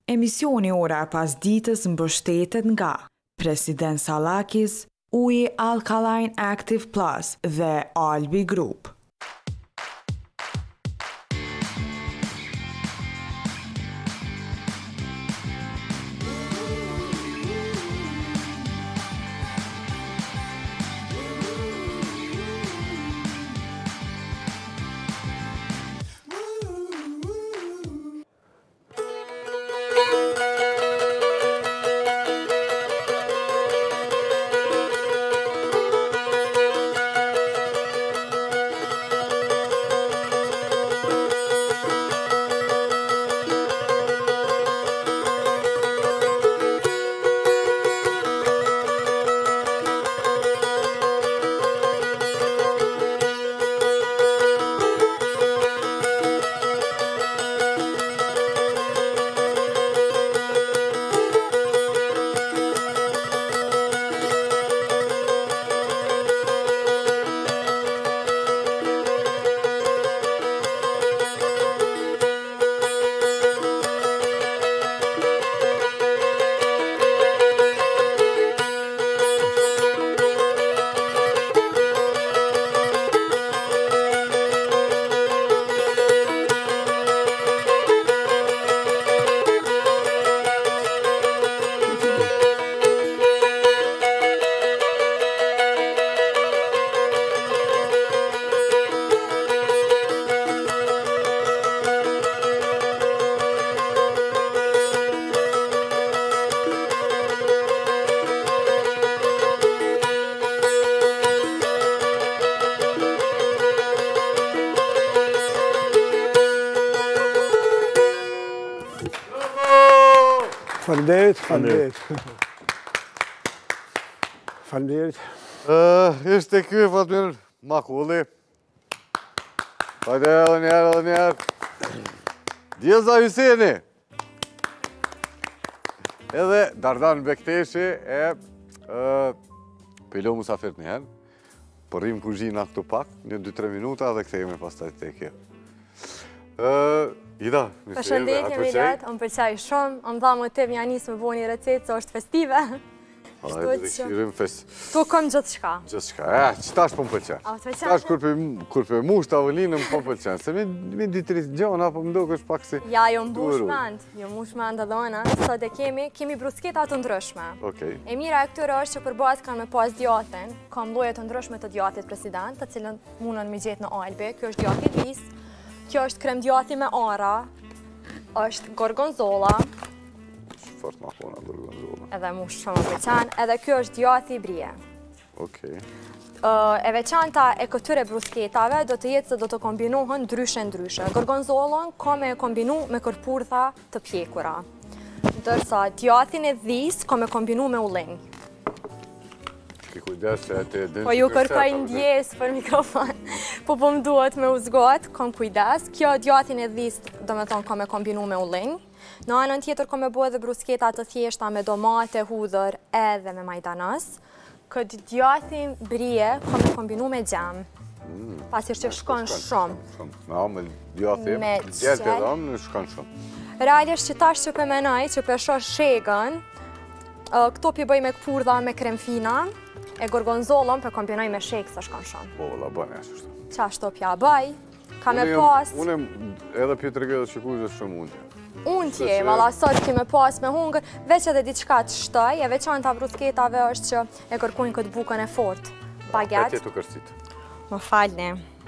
Emisioni ora e pasdites mbështetet nga President Sallakis, uji Alkaline Active Plus dhe Albi Group. Faleminderit. Ishte ky Fatmir Makulli. Hajde edhe njerë. Djeza Hyseni. Edhe Dardan Bekteshi e Pilo Musafir njëherë. Përrim kuzhina këtu pak, një 2-3 minuta dhe kthehemi pastaj tek kjo. Ida, përshëndetje Milat, më pëlqaj shumë, më dha më të mja nisë me bo një recetë, se është festive. Hajde dhe këshirim fest. Tu kom gjithë shka. Gjithë shka, qëtash po më pëlqen. Qëtash kur për mush të avëlinë më po më pëlqen. Se mi ditërit gjona, po më do kështë pak si... Ja, jo mbush mend edhe ona, sot e kemi brusketa të ndryshme. E mira e këtyre është që për bazë kanë me pas djatin, kam lloje të ndryshme të djatit president, të cilën mundën me gjetë në Albi. Kjo është djati vis. Kjo është krem djati me ara, është gorgonzola. Fort ma pona gorgonzola. Edhe mu shumë më veçan, edhe kjo është djati brije. E veçanta e këtyre brusketave do të jetë se do të kombinohen ndryshe. Gorgonzolën ka me kombinu me kërpurtha të pjekura. Ndërsa djatin e dhis ka me kombinu me ullinj. Po ju kërkoj ndjes për mikrofon, po më duhet me uzgot, kom kujdes. Kjo djatin e dhis, do me thonë, ka me kombinu me ullinj. Në anën tjetër ka me bo edhe brusketa të thjeshta me domate, hudhër edhe me majdanas. Këtë djatin brije ka me kombinu me gjem, pasir që shkon shumë. Me djatin, djetë edhe në shkon shumë. Realisht që tash që pëmenaj, që përshosh shegën, këto pi bëj me këpurdha me krem fina, e gorgonzolën për kombinoj me shekë së shkon shumë. Po, la bënë e shështë. Qa shto pja bëj, ka me pas... Unë edhe pjetër gëdhe që kujtë shumë untje. Untje, vala sot ki me pas me hungër, veç edhe diçka të shtoj, e veçanta brusketave është që e kërkujnë këtë bukën e fort. Baget. E tjetu kërcit. Më falni.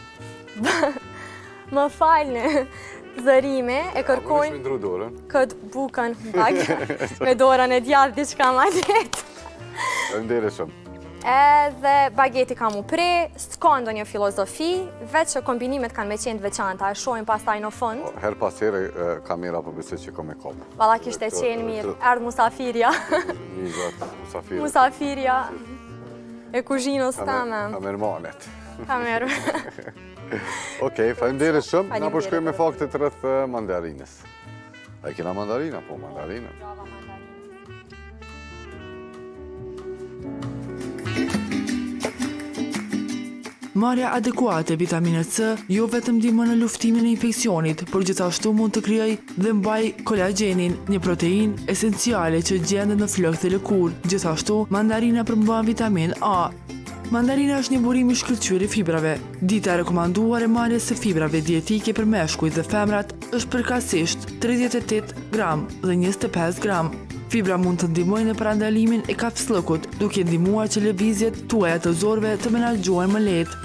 Më falni. Zërime, e kërkujnë këtë bukën baget. Me dorën e djatë diçka ma letë. Ndere shumë. Edhe bageti ka mu pre, s'ka ndo një filozofi, veç që kombinimet kanë me qenë veçanta, e shojnë pas taj në fund. Her pas here kamera për bëse që ka me kopë. Vala kishte qenë mirë, erdë Musafirja. Musafirja e kuzhinës tame. Kamermanet. Kamer. Okej, falendere shumë, na përshkoj me faktet rrëth mandarinës. A e kena mandarina? Po, mandarina. Marrja adekuate e vitaminit C jo vetëm ndihmon në luftimin e infeksionit, por gjithashtu mund të krijojë dhe mbaj kolagjenin, një proteinë esenciale që gjendet në flokët e lëkurë. Gjithashtu, mandarina përmban vitamin A. Mandarina është një burim i shkëlqyer i fibrave. Dita e rekomanduar e marrjes së fibrave dietike për meshkujt dhe femrat është përkatësisht 38 gram dhe 25 gram. Fibra mund të ndihmojnë në parandalimin e kafshllëkut, duke ndihmuar që lëvizjet tuaja të zorëve të menaxhohen më lehtë.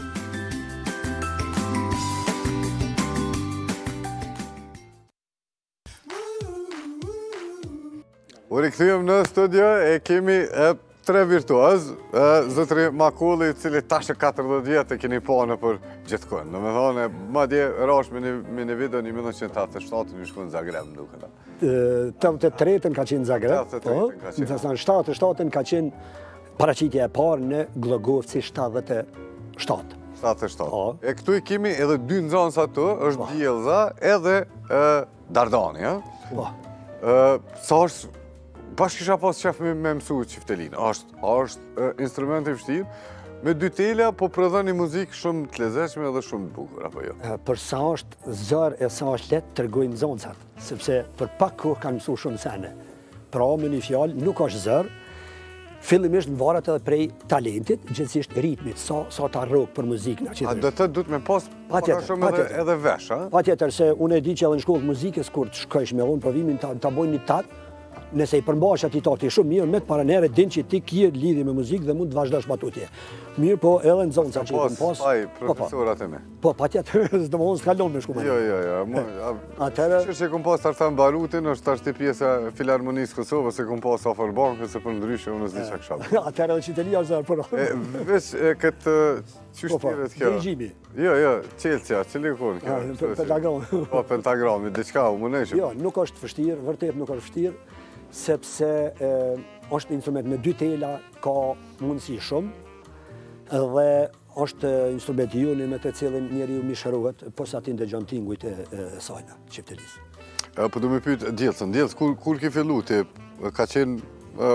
U rikthyem në studio e kemi tre virtuoz, zotëri Makulli, i cili tash 40 vjet e keni pa nëpër gjithkund. Domethënë, madje rash me një video në 1987 në shkon në Zagreb, më duket. 83-ën ka qenë në Zagreb, po. Në 77-ën ka qenë paraqitja e parë në Glogovci 77. 77. E këtu i kemi edhe dy nxënës ato, është Diellza edhe Dardani, ja? Po. Sa është Pash kisha pas qef me mësu çiftelinë. Është instrument i vështirë, me dy tela, po prodhon një muzikë shumë të lezetshme dhe shumë të bukur, apo jo? Për sa është zër e sa është lehtë tregojnë nxënësat, sepse për pak kohë kanë mësuar shumë sene. Pra me një fjalë, nuk është zër, fillimisht varet edhe prej talentit, gjithsesi ritmit, sa ta rrok për muzikën. A do të duhet me pas shumë edhe vesh, a? Patjetër, se unë e di që edhe në shkollë muzikës kur të shkosh me unë provimin ta bojnë një tat. Nëse i përmbash ati takti shumë mirë, me të paranere din që ti kje lidhi me muzikë dhe mund të vazhdash matutje. Mirë, po edhe në zonë sa që i këmë pas... profesorat e me. Po, pa tjetër, s'do më unë s'kallon me shku me. Jo. Qërë që i këmë pas Tartan Barutin, është ashtë pjesa Filharmonisë Kosovës, se këmë pas Afer Bankës, se për ndryshe unë s'di që këshabë. Atërë dhe qitelia është zërë, për... Veç këtë qështiret kjo... Regjimi. Jo, Qelësja, qëllë i konë kjo? Pentagram. Po, pentagrami, diqka u mëneshëm. Jo, nuk është vështirë, vërtet nuk është vështirë, sepse është instrument me dy tela, ka mundësi shumë, dhe është instrument juni me të cilin njeri ju mishërohet, posa ti ndëgjon tingujt e sajna, qiftelisë. Po du me pytë Diellzën, kur ki fillu ti, ka qenë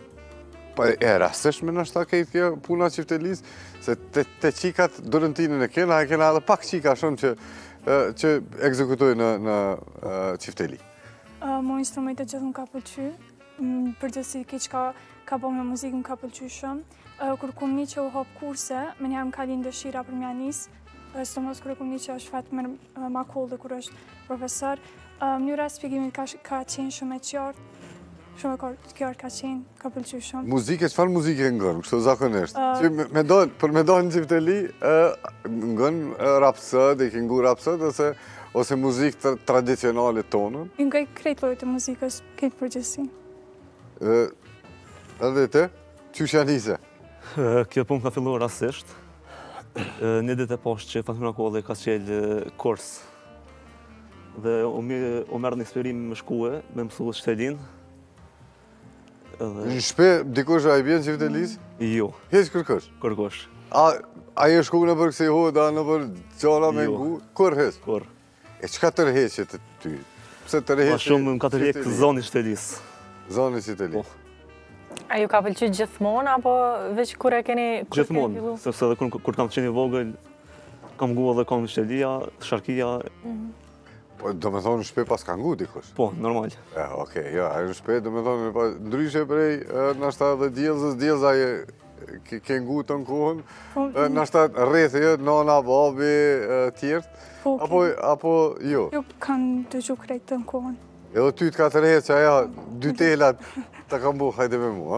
e rasteshme në shta kejtë kjo puna qiftelisë, se te qikat dërëntinën e kena edhe pak qika shumë që ekzekutojnë në qifteli. Mo instrumentet gjithë më ka pëlqy, përgjithsi ki që ka bo me muzikë më ka pëlqy shumë. Kur kum një që u hop kurse, me njerë më ka linë dëshira për mja nisë, së mos kur kum një që është fatë me Makull dhe kur është profesor, mënyra spjegimit ka qenë shumë e qartë, shumë e qartë ka qenë, ka pëlqy shumë. Muzike, qëfar muzike ngën, kështu zakonisht? Për me dojnë qifteli, ngën rapsët, e ki ngu rapsët, ose muzikë tradicionale tonën? I nga i krejt lojët e muzikës, këtë përgjësi. Edhe te, qysh janë nise? Kjo punë ka filluar rastisht. Një ditë e poshtë që Fatmir Makulli ka qelë kurs. Dhe u merë një eksperim me shkue, me mësu shtelin. Në shpe, dikush a i bjenë qiftelisë? Jo. Heq kërkosh? Kërkosh. A i shku në për kësi hoda, në për gjala me ngu? Kur heq? Kur. E qëka tërheqet të ty? Pse tërheqet? Ma shumë më ka tërheq zoni shtelisë. Zoni qiftelisë. A ju ka pëlqy gjithmonë, apo veç kur e keni... Gjithmonë, sepse edhe kur kam qenë i vogël, kam ngu edhe kam shtelia, sharkia. Po, do me thonë në shpe pas ka ngu dikush? Po, normal. Okej, ja, në shpe do me thonë ndryshe prej nashta dhe Diellzës, Diellza ke ngu të në kohën, nashta rrethje, nana, babi, tjertë, apo jo? Jo, kanë dëgju krejt të në kohën. Edhe ty të ka të rreth që aja dy telat të kam bu, hajde me mua.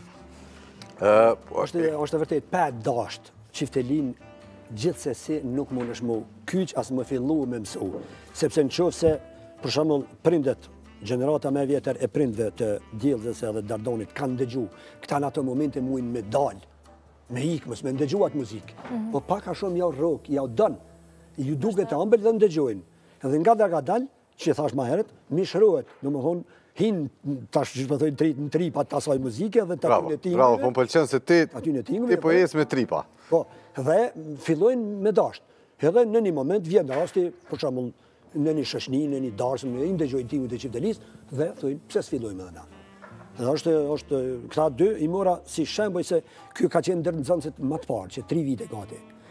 është vërtet, pa dasht, qiftelin gjithsesi nuk mund është mu kyq as më fillu me mësu. Sepse në qofë se, për shembull, prindet, gjenerata me vjetër e prindve të Diellzës edhe Dardonit kanë dëgju, këta në ato momente mujnë me dalë, me ikmës, me ndëgju atë muzikë. Po paka shumë jau rok, jau dënë, ju duke të ambel dhe ndëgjojnë. Edhe nga dalë, që thash ma heret, mishërohet, në më thonë, hinë tash që të thojnë në tripa të asaj muzike dhe të aty në tingëve. Bravo, po më pëlqen se ti po jes me tripa. Po, dhe fillojnë me dasht. Edhe në një moment vjen rasti, për shembull, në një shoqni, në një darsë, në një dëgjojnë tingut e qiftelisë, dhe thojnë, pse s'fillojmë edhe na. Dhe është, këta dy i mora si shemboj se kjo ka qenë ndër nxënësit më të parë, që 3 vite gati.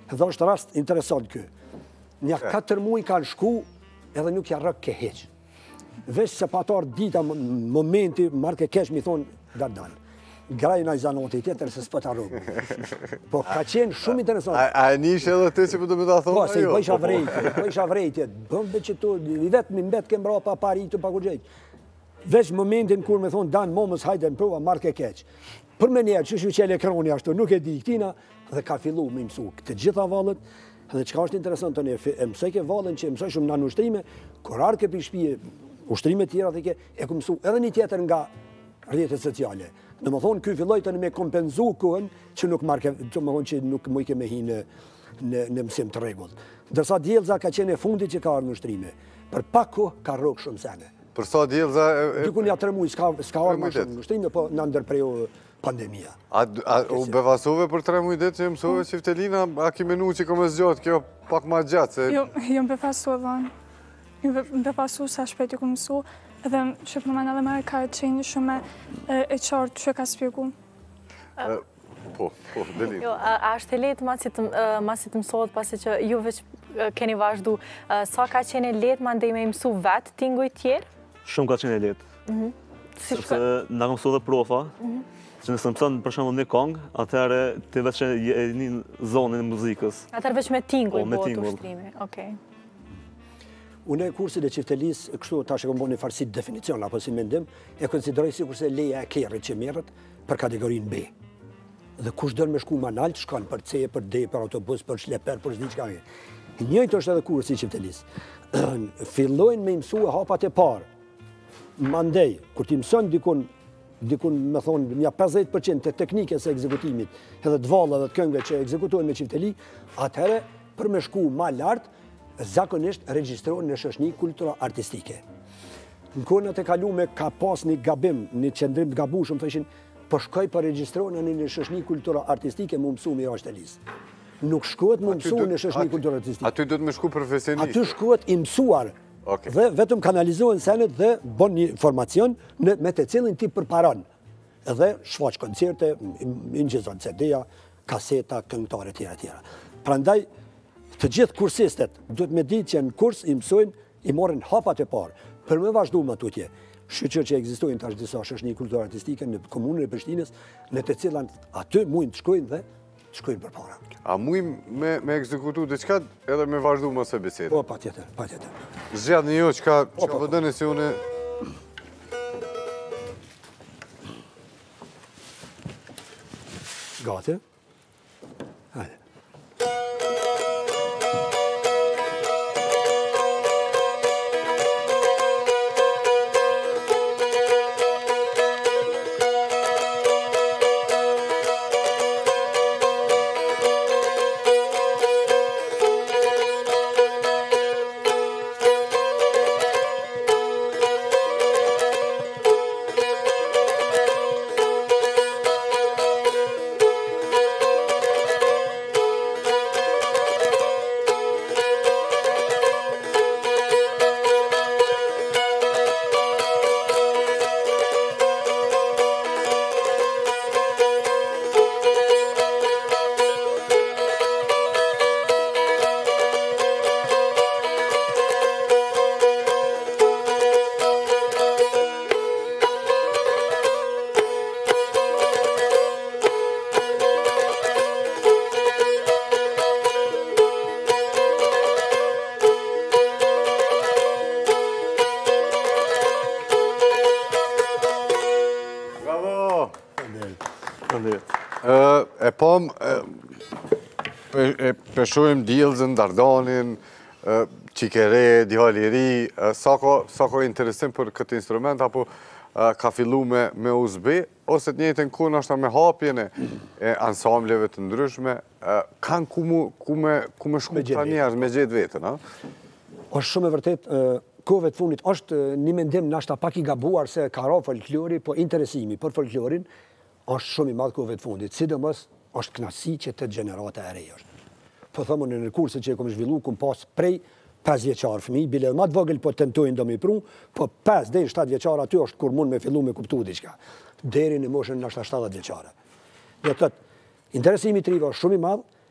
Edhe është rast interesant kë. Nja 4 muaj kanë shku edhe nuk ja rëk ke heq. Vesh se patar dita, momenti, marke kesh mi thonë dal. Grajna i zanoti tjetër se s'po ta rrugë. Po ka qenë shumë interesant. A e nish edhe ti që përdo me ta thonë? Po, se i bëjsha vrejtje, bëmbe që tu, i vetë mi mbet ke mbra pa paritu pa ku gjejt. Veç momentin kur me thonë, Dan, momës, hajde në prova, marke keq. Për me njerë, që shu qele ekroni ashtu, nuk e di këtina, dhe ka fillu me mësu këtë gjitha valët, dhe qka është interesant të ne, e mësoj ke valën që mësoj shumë në ushtrime, kur arke për shpije, ushtrime tjera dhe ke, e ku mësu edhe një tjetër nga rrjetet sociale. Në më thonë, kjo filloj të në me kompenzu kohën që nuk marke, që më thonë që nuk më ike me hi në mësim të regull. Dërsa djelza ka qene fundit që ka arë në ushtrime. Për pak kohë ka rrokë shumë sene. Për sa djelza... Dykun ja 3 muaj, s'ka arë ma shumë në ushtrime, po në ndërprejo pandemia. A u bevasove për 3 muaj ditë që mësove Qiftelina, a ki menu që kom e zgjatë kjo pak ma gjatë? Jo më befasu edhe më befasu sa shpejt ju ku mësu, edhe që për mëna dhe me ka qenë shumë e qartë që ka spjegu. Po, delin. Jo, a është e letë masi të mësot, pasi që ju veç keni vazhdu, sa ka qenë e letë ma ndej me mësu vetë tinguj tjerë? Shumë ka qenë e letë. Sepse nga mësu dhe profa, që nësë mësën për shumë një kongë, atëherë të veç e një zonin e muzikës. Atëherë veç me tinguj po të ushtrimi, okej. Unë e kursit e Qiftelis, kështu ta që kom bo një farësit definicion, apo si mendim, e konsideroj si kurse leja e kerrit që merët për kategorinë B. Dhe kush dërë me shku ma naltë, shkan për C, për D, për autobus, për shleper, për shdi qka. Njëjtë është edhe kursi i Qiftelis. Fillojnë me mësu e hapat e parë. Mandej, kur ti mësën dikun me thonë, nja 50% të teknikës e ekzekutimit, edhe të valla dhe të këngve që ekzekutojnë me Qifteli, atëherë për me shku ma lartë, zakonisht regjistrohen në shoqëni kultura artistike. Në kohën e kalume ka pas një gabim, një qendrim të gabushëm, thëshin, po shkoj për regjistrohen në një shoqëni kultura artistike më mësu Mira Shtelis. Nuk shkohet më mësu në shoqëni kultura artistike. Aty do të më shku profesionist. Aty shkohet i mësuar. Dhe vetëm kanalizohen senet dhe bon një formacion me të cilin ti përparon. Edhe shfaq koncerte, ingjizon CD-a, kaseta, këngëtare tjera. Prandaj, të gjithë kursistet, duhet me ditë që në kurs i mësojnë, i morin hapat e parë, për me vazhdu më tutje. Shqyqër që egzistojnë tash disa shoqëni kulturë artistike në komunën e Prishtinës, në të cilan aty mujnë të shkojnë dhe të shkojnë për para. A mujnë me ekzekutu diçka edhe me vazhdu më së bisedë? Po, pa tjetër. Zgjat një jo që vëdëni si une... Gati? Hajde. E pom, peshojmë Djelzën, Dardanin, Qikere, Djaliri, sa ka interesim për këtë instrument, apo ka fillu me USB, ose të njëjtën kohë ashta me hapjen e ansambleve të ndryshme, kanë ku me shku të njerëz me gjetë vetën, a? është shumë e vërtet, kohëve të fundit, është një mendim nashta pak i gabuar se ka ra folklori, po interesimi për folklorin, është shumë i madhë kohëve të fundit, sidomos është knasi që të gjenerata e rej është. Po thëmë në kurse që e kom zhvillu, kom pas prej 5 vjeqarë fëmi, bile dhe matë vogël po tentojnë do me i pru, po 5 dhe 7 vjeqarë aty është kur mund me fillu me kuptu diqka, deri në moshën nashta 70 vjeqarë. Dhe tëtë, interesimi trive është shumë i madhë,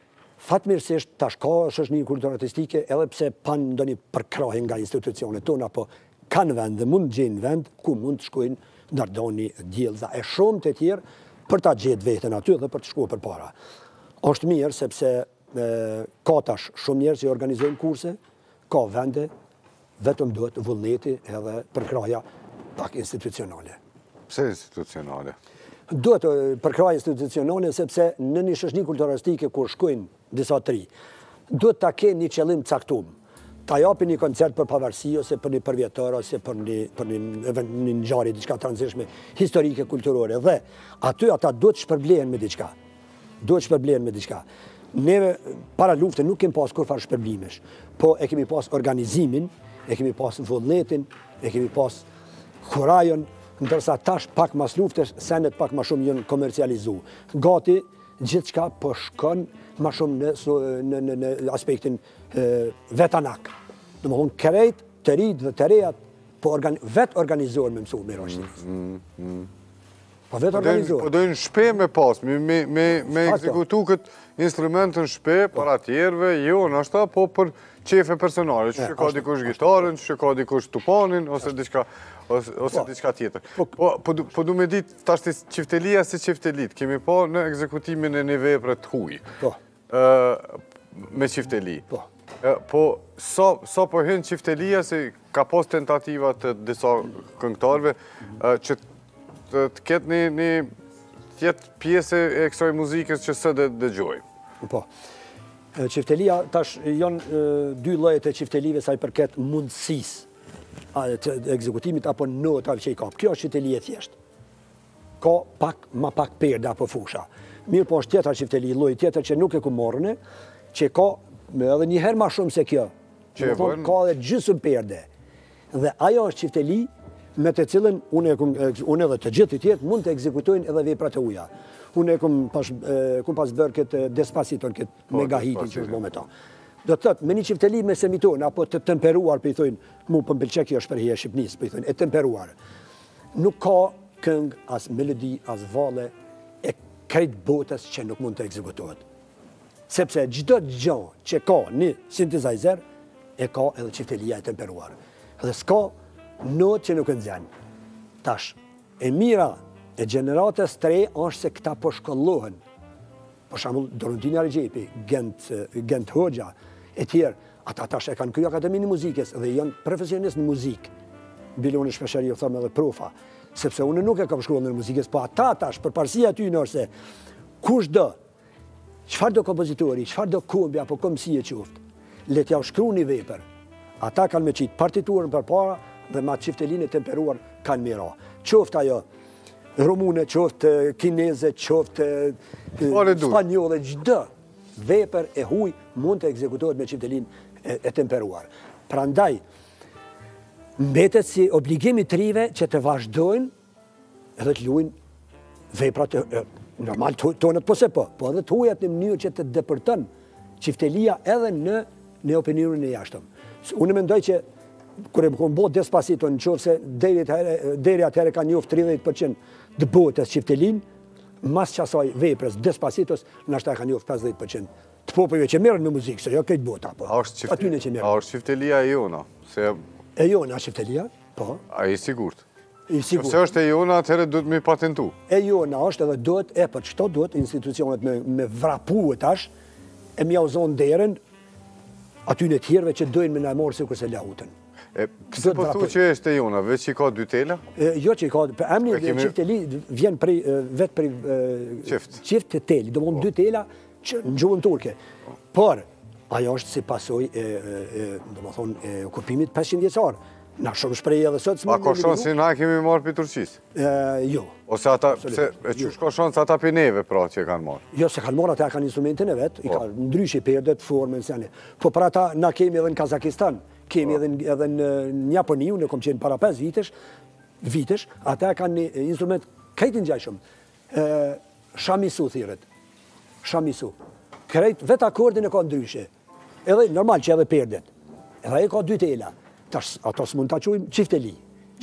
Fatmirësisht, tash ka shoqëni kulturore artistike, edhe pse pan ndonjë përkrahje nga institucionet tona, po kanë vend dhe mund gjenë vend ku mund të shkojnë Dardoni, Djelza e shumë të tjerë për ta gjetë veten aty dhe për të shkuar përpara. Është mirë sepse ka tash shumë njerëz që organizojnë kurse, ka vende, vetëm duhet vullneti edhe përkrahja pak institucionale. Pse institucionale? Duhet përkrahje institucionale sepse në një shoqëni kulturistike kur shkojnë disa tri, duhet ta kenë një qëllim caktuar. Ta japin një koncert për pavarësi ose për një përvjetor ose për një ngjarje diçka të rëndësishme historike kulturore dhe aty ata duhet shpërblehen me diçka. Duhet shpërblehen me diçka. Neve para luftës nuk kemi pas kurfar shpërblimesh, po e kemi pas organizimin, e kemi pas vullnetin, e kemi pas kurajon, ndërsa tash pak mas luftës senet pak më shumë janë komercializu. Gati gjithçka po shkon më shumë në aspektin vetanak. Domethënë krejt të rit dhe të rejat po vet organizohen me mësu me rashtisë. Po vet organizohen. Po dojnë shpe me pas, me ekzekutu këtë instrumentën shpe para tjerëve, jo në ashta, po për qefe personale, që ka dikush gitarën, që ka dikush tupanin, ose diçka tjetër. Po du me ditë, tashti qiftelia si qiftelit, kemi po në ekzekutimin e një vepre të huj, me qifteli. Po, sa po hynë qiftelia, se ka pos tentativa të disa këngëtarve, që të ketë një tjetë pjesë e kësoj muzikës që së dëgjoj. Po. Qiftelia, tash janë dy llojet e qiftelive sa i përket mundësisë të ekzekutimit apo notave që i ka. Kjo është qifteli e thjeshtë. Ka pak perde apo fusha. Mirë po është tjetër qifteli, lloj tjetër që nuk e ku morrën, që ka edhe një herë më shumë se kjo. Ka edhe gjysmë perde. Dhe ajo është qifteli me të cilën unë edhe të gjithë të tjerë mund të ekzekutojnë edhe veprat e huaja. Unë kum pas bërë këtë Despaciton, këtë megahitin që është bo me ta. Do të thëtë, me një qifteli me semiton, apo të temperuar, për i thujnë, mu për mbëlqe kjo shprehje e Shqipnis, për i thujnë, e temperuar. Nuk ka këngë, as melodi, as valle, e krejt botës që nuk mund të ekzekutohet. Sepse çdo gjë që ka një synthesizer, e ka edhe qiftelia e temperuar. Dhe s'ka notë që nuk e nxjerrin. Tash, e mira e gjeneratës 3 është se këta po shkollohen. Për shembull, Dorontini Argjepi, Gent Hoxha, e tjerë, ata tash e kanë kryer Akademinë e Muzikës dhe janë profesionistë në muzikë. Biloni shpeshherë ju them edhe profa, sepse unë nuk e kam shkruar në muzikës, po ata tash përparësia aty nëse kushdo, çfarë do kompozitori, çfarë do këmbi apo këmbësi e qoftë, le t'ja shkruani një vepër. Ata kanë me qitë partiturën përpara dhe me qiftelinë e temperuar kanë mira. Qoftë ajo rumune, qoftë kineze, qoftë spanjolle, çdo vepër e huaj mund të ekzekutohet me qiftelinë e temperuar. Prandaj mbetet si obligim i trive që të vazhdojnë edhe të luajnë veprat normal tonët po se po edhe të huajat në mënyrë që të depërton qiftelia edhe në opinionin e jashtëm. Unë mendoj që kur e bëkon bot Despacito, në qoftë se deri atëherë ka njoft 30% të botës qiftelin, mas qasaj veprës Despacitos, nashta ka njoft 50% të popujve që merren me muzikë, se jo këtë bota. A është qiftelia e jona? E jona qiftelia, po. A i sigurt? I sigurt. Nëse është e jona, atëherë duhet me patentu. E jona është edhe duhet, për çto duhet institucionet me vrapu tash, e mja uzon derën aty në tjerëve që dojnë me na morë sikur se lahutën. Pse po thu që është e jona, veç që i ka dy tela? Jo që i ka, emni qifteli vjen vetë prej qift të teli, do mund 2 tela që në gjuhën turke. Por, ajo është si pasoj do më thonë, okupimit 500 vjeçar. Na shumë shprejë edhe sot. A ka shonë si na kemi marrë për Turqisë? Jo. Ose ata, e qysh ka shonë se ata për neve pra që kanë marrë? Jo, se kanë marrë, ata kanë instrumentin e vetë, i ka ndryshi perdet, formën, sene. Po për ata, na kemi edhe në Kazakistan, kemi edhe në Japoni, unë kom qenë para 5 vitesh, ata kanë një instrument krejt në gjajshëm. Shamisu, thiret. Shamisu. Krejt, vetë akordin e ka ndryshe. Edhe, normal që edhe perdet. Edhe e ka 2 tela. Ata s'mund t'a quajmë qifteli.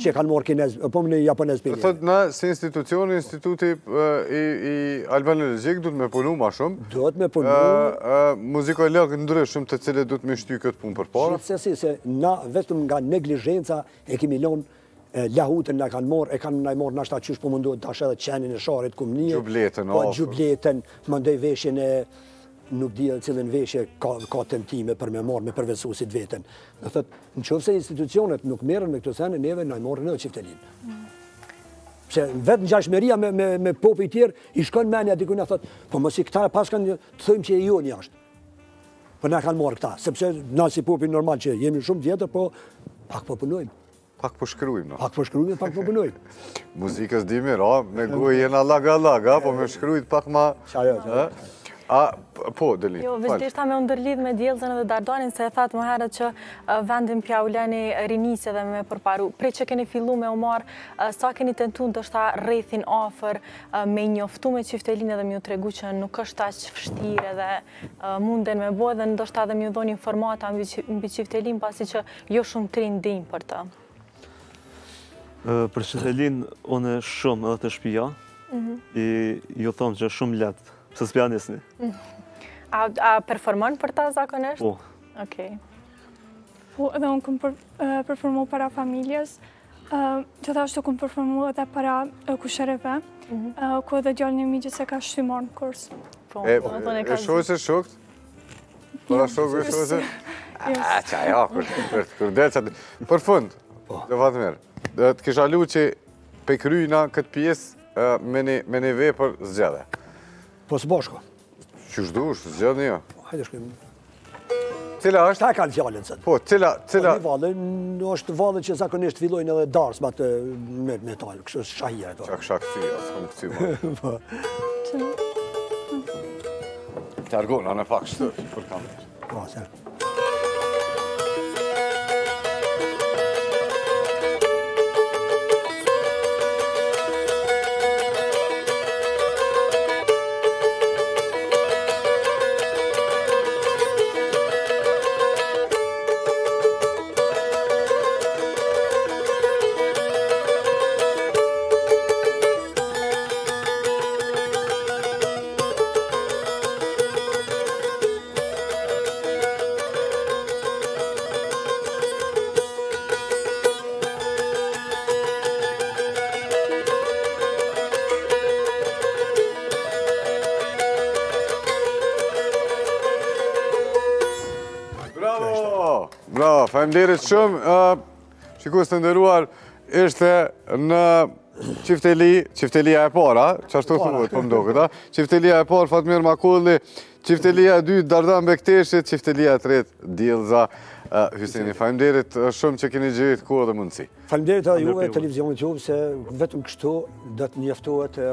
që kanë marrë kinez, po në japonez për. Thot na si institucioni, instituti i albanologjik duhet me punu ma shumë. Duhet me punu. Muzikolog ndryshëm të cilët duhet me shty këtë punë përpara. Gjithsesi se na vetëm nga neglizhenca e kemi lënë lahutën na kanë marrë, e kanë na marrë nashta qysh po mundohet tash edhe qenin e sharit kumnie. Gjubletën, po gjubletën, mandej veshjen e nuk di cilën veshje ka tentime për me marrë me përveçuesit veten. Do thotë, nëse institucionet nuk merren me këto sene, neve na morën edhe çiftelinë. Se vetë ngjashmëria me popujt e tjerë i shkon mendja diku na thotë, po mos i këta pas kanë të thojmë që e joni jashtë. Po na kanë marrë këta, sepse na si popull normal që jemi shumë vjetër, po pak po punojmë. Pak po shkruajmë. Pak po shkruajmë, pak po punojmë. Muzikës di mirë, me gojë jena laga, po me shkruajt pak ma... Po, Delin, jo, vështirë ta me ndërlidh me Djellzën edhe Dardanin, se e thatë më herët që vendin pja u leni rinisje dhe me përparu. Prej që keni fillu me u marë, sa keni tentu ndoshta rrethin afer me njoftu me Çiftelinë dhe me ju tregu që nuk është aq vështirë dhe munden me bo dhe ndoshta dhe me ju dhoni informata mbi Çiftelinë pasi që jo shumë të rinë din për të. Për Çiftelinë, unë shumë edhe të shpia, i ju thonë që shumë letë. Pse s'pja nisni? A performon për ta zakonisht? Po. Okej. Po, edhe unë këmë performu para familjes, gjithashtu këmë performu edhe para kushereve, ku edhe djallë një migje se ka shtimar në kurs. Po, e shoqë shokt? Para shokë e shoqë? Qa ja, kur delë për fund, dhe vatë mirë, të kisha lu që pe kryjna këtë pjesë me një vej për zgjede. Po së bashko. Qysh dush, zgjede një? Hajde shkojmë. Cila është? Ta e kanë fjallën sëtë. Po, cila? është valë që zakonisht fillojnë edhe darsmat me metal, kështë shahia e to. Qak shak këthy, asë kom këthy. Të argona në pak shtër, për kamerë. Po, se. Bravo, faleminderit shumë. Shikues të nderuar, ishte në Çiftelia e para, çashtu thuhet po mdoket, Çiftelia e parë Fatmir Makulli, Çiftelia e dytë Dardan Bekteshi, Çiftelia e tretë Djellza Hyseni. Faleminderit shumë që keni gjetur kohë dhe mundësi. Faleminderit edhe juve, televizionit juve, se vetëm kështu do të njoftohet